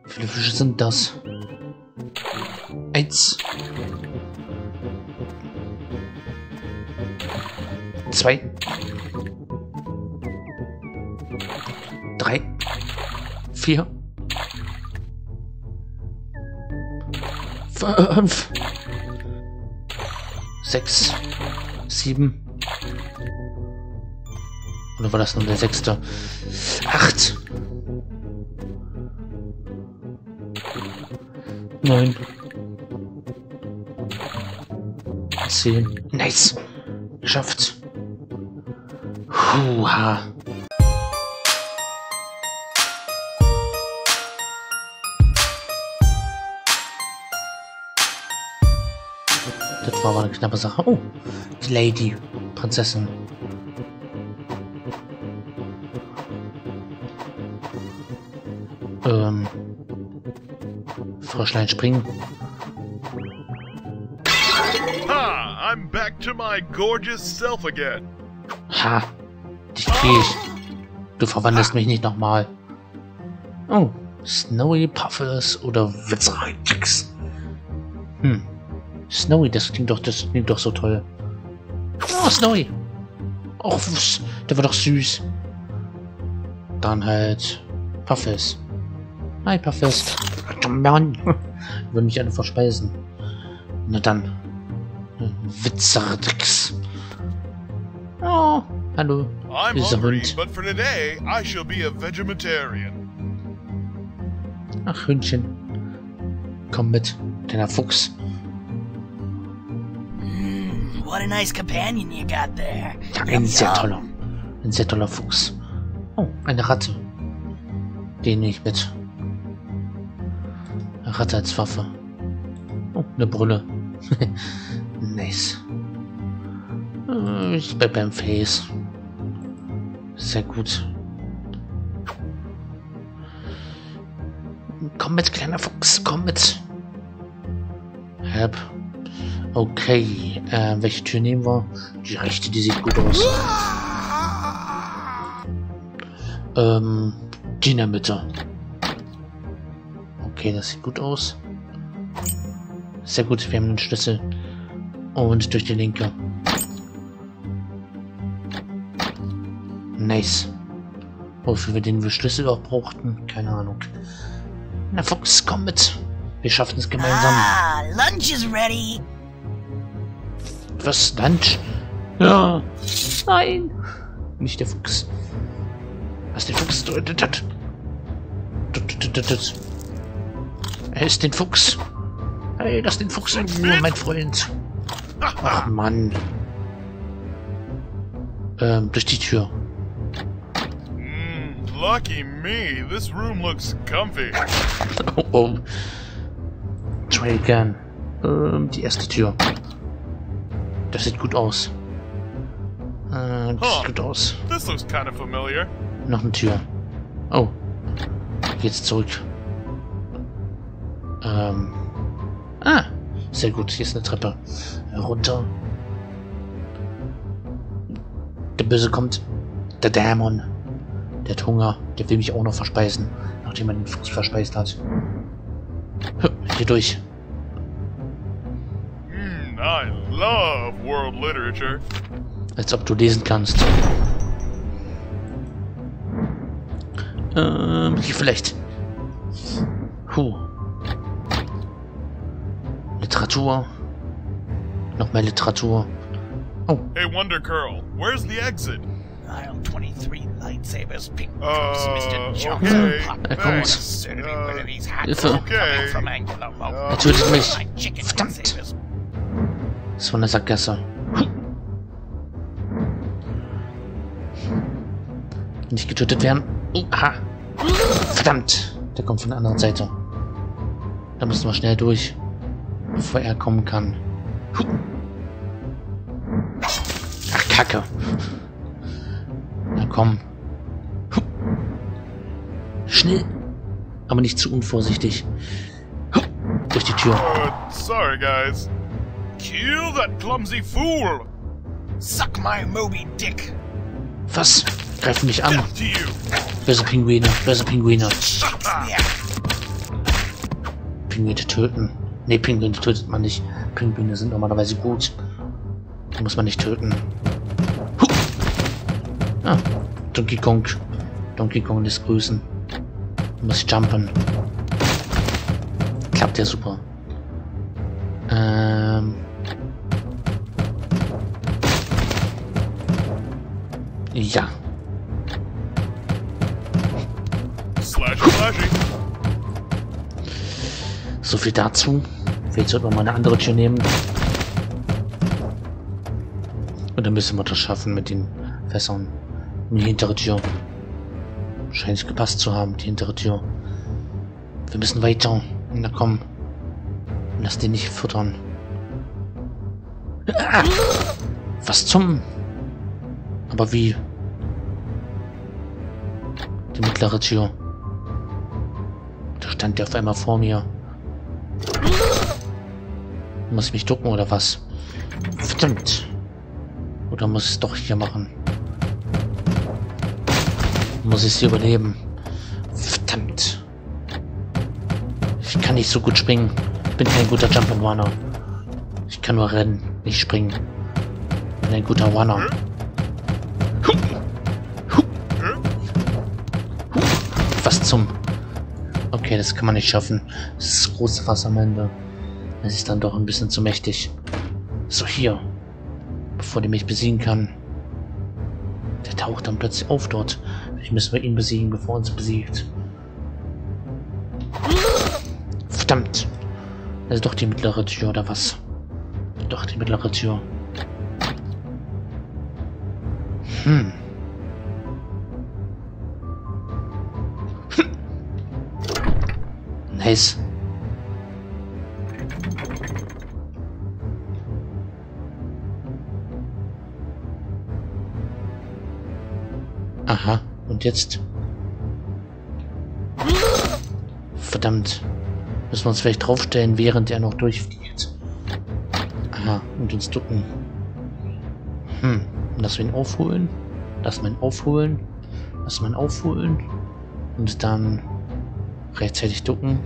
Wie viele Fische sind das? 1. 2. 3. 4. 5. 6. 7. Oder war das nur der 6.? 8. 9. 10. Nice. Geschafft. Huha. Das war aber eine knappe Sache. Oh, die Lady. Prinzessin. Froschlein springen. Ha! I'm back to my gorgeous self again. Ha! Dich krieg ich. Du verwandelst mich nicht nochmal. Oh, Snowy Puffles oder Witzreitix. Snowy, das klingt doch so toll. Oh, Snowy. Och, der war doch süß. Dann halt Puffles. Hi, Puffles. Mann. Würde mich alle verspeisen. Na dann. Witzreitix. Oh, hallo. I'm Dieser hungry, Hund. but for today, I shall be a vegetarian. Ach, Hündchen. Komm mit, kleiner Fuchs. What a nice companion you got there. Ja, ein sehr toller Fuchs. Oh, eine Ratte. Den nehme ich mit. Eine Ratte als Waffe. Oh, eine Brille. Nice. Ich bleib beim Face. Sehr gut. Komm mit, kleiner Fuchs, komm mit. Help. Okay, welche Tür nehmen wir? Die rechte, die sieht gut aus. Die in der Mitte. Okay, das sieht gut aus. Sehr gut, wir haben den Schlüssel. Und durch die linke. Nice. Wofür wir den Schlüssel auch brauchten? Keine Ahnung. Na Fuchs, komm mit. Wir schaffen es gemeinsam. Ah, lunch is ready. Was? Lunch? Ja. Nein. Nicht der Fuchs. Was der Fuchs deutet hat. Er ist den Fuchs. Hey, lass den Fuchs in Ruhe, mein Freund. Ach, Mann. Durch die Tür. Lucky me, this room looks comfy. Oh, oh. Try again. Die erste Tür. Das sieht gut aus. Das sieht gut aus. This looks kind of familiar. Noch eine Tür. Oh. Jetzt zurück. Sehr gut. Hier ist eine Treppe. Runter. Der Böse kommt. Der Dämon. Der hat Hunger. Der will mich auch noch verspeisen. Nachdem er den Fuchs verspeist hat. Hier durch. I love world literature. Als ob du lesen kannst. Hier vielleicht. Literatur. Noch mehr Literatur. Oh. Hey, Wonder Girl, where's the exit? Aisle 23, lightsabers, pink troops, Mr. Jones, okay, hot thanks. certainly one of these hot Hilfe. coming from Angular Mo. Er tötet mich. My chicken Verdammt. lightsabers. Das war eine Sackgasse. Nicht getötet werden. Aha. Verdammt. Der kommt von der anderen Seite. Da müssen wir schnell durch, bevor er kommen kann. Ach, Kacke. Na komm. Schnell. Aber nicht zu unvorsichtig. Durch die Tür. Sorry, guys. Kill that clumsy fool! Suck my Moby Dick. Was? Greifen mich an. Death to you! Böse Pinguine. Böse Pinguine. Yeah. Pinguine töten. Ne, Pinguine tötet man nicht. Pinguine sind normalerweise gut. Die muss man nicht töten. Ah, Donkey Kong. Donkey Kong lässt grüßen. Muss jumpen. Klappt ja super. Ja. So viel dazu. Vielleicht sollten wir mal eine andere Tür nehmen. Und dann müssen wir das schaffen mit den Fässern. Und die hintere Tür. Scheint es gepasst zu haben, die hintere Tür. Wir müssen weiter. Na komm. Lass den nicht füttern. Ah! Was zum... Aber wie? Die mittlere Tür. Da stand der auf einmal vor mir. Muss ich mich ducken oder was? Verdammt. Oder muss ich es doch hier machen? Muss ich es hier überleben? Verdammt. Ich kann nicht so gut springen. Ich bin kein guter Jump'n'Runner. Ich kann nur rennen, nicht springen. Ich bin ein guter Runner. Was zum... Okay, das kann man nicht schaffen. Das ist das große Fass am Ende. Das ist dann doch ein bisschen zu mächtig. So, hier. Bevor die mich besiegen kann. Der taucht dann plötzlich auf dort. Vielleicht müssen wir ihn besiegen, bevor er uns besiegt. Verdammt. Das ist doch die mittlere Tür, oder was? Doch, die mittlere Tür. Nice. Aha, und jetzt? Verdammt. Müssen wir uns vielleicht draufstellen, während er noch durchfliegt. Aha, und uns ducken. Lass ihn aufholen. Lass ihn aufholen. Lass ihn aufholen. Und dann rechtzeitig ducken.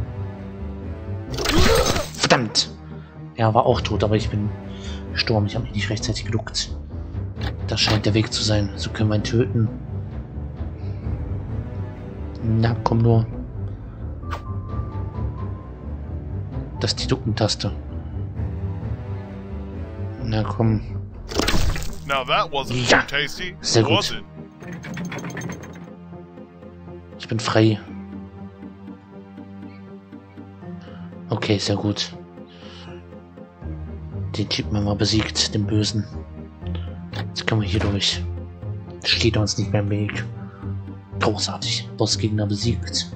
Verdammt! Er war auch tot, aber ich bin gestorben. Ich habe mich nicht rechtzeitig geduckt. Das scheint der Weg zu sein. So können wir ihn töten. Na, komm nur. Das ist die Duckentaste. Na komm. Ja, sehr gut. Ich bin frei. Okay, sehr gut. Den Typen haben wir besiegt, den Bösen. Jetzt können wir hier durch. Steht uns nicht mehr im Weg. Großartig. Bossgegner besiegt.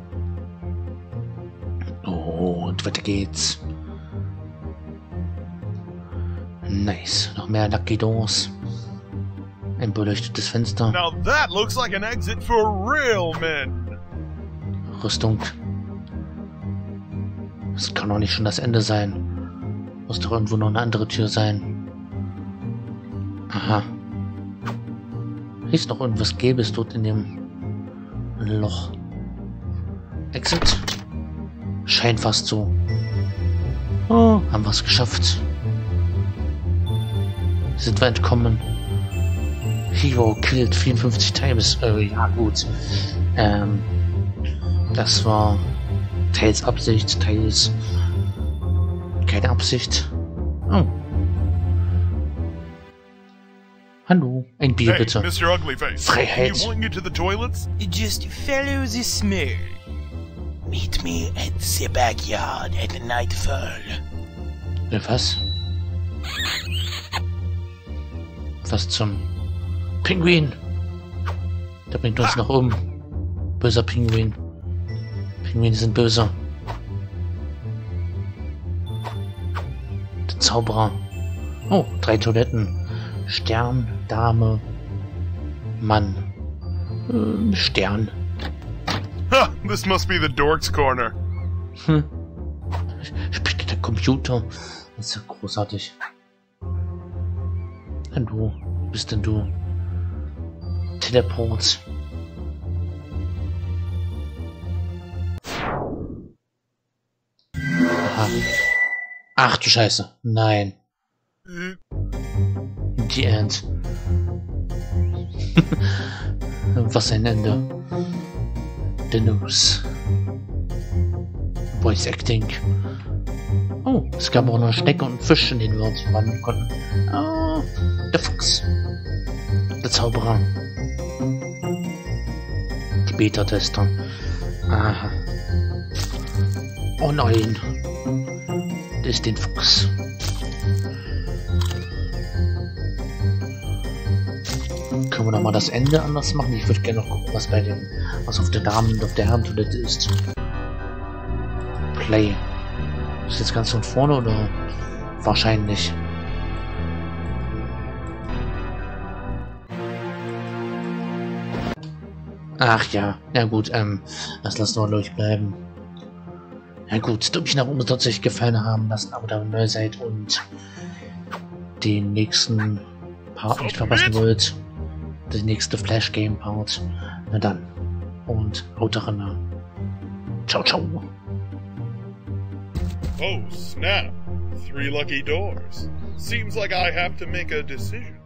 Oh, und weiter geht's. Nice. Noch mehr Lucky Doors. Ein beleuchtetes Fenster. Now that looks like an exit for real men. Rüstung. Das kann doch nicht schon das Ende sein. Muss doch irgendwo noch eine andere Tür sein. Aha. Hier ist noch irgendwas Gelbes dort in dem Loch. Exit. Scheint fast so. Oh, haben wir es geschafft. Sind wir entkommen. Hero killed 54 times. Ja gut. Das war teils Absicht, teils keine Absicht. Oh. Hallo, ein Bier Hey, bitte. Mr. Uglyface. Freiheit. You point you to the toilets? Just follow the smell. Meet me at the backyard at nightfall. Was? Was zum Pinguin? Der bringt uns noch um. Böser Pinguin. Pinguine sind böse. Der Zauberer. Oh, 3 Toiletten. Stern, Dame, Mann. Stern. Ha! This must be the Dork's Corner. Spricht der Computer. Das ist ja großartig. Hallo, wo bist denn du? Teleport. Ach du Scheiße. Nein. Die End. Was ein Ende. The News. Voice Acting. Oh, es gab auch noch Schnecke und Fisch, in denen wir uns verwandeln konnten. Oh, der Fuchs. Der Zauberer. Die Beta-Tester. Aha. Oh nein. Das ist den Fuchs. Können wir noch mal das Ende anders machen? Ich würde gerne noch gucken, was auf der Damen- und auf der Herrentoilette ist. Play. Ist jetzt ganz von vorne oder? Wahrscheinlich. Ach ja, ja gut, das lassen wir durchbleiben. Ja gut, ob ich nach oben tatsächlich gefallen haben, lasst ein Abo da, wenn ihr neu seid und den nächsten Part nicht verpassen wollt. Der nächste Flash Game Part. Na dann. Und haut rein. Ciao, ciao. Oh, snap. 3 lucky doors. Seems like I have to make a decision.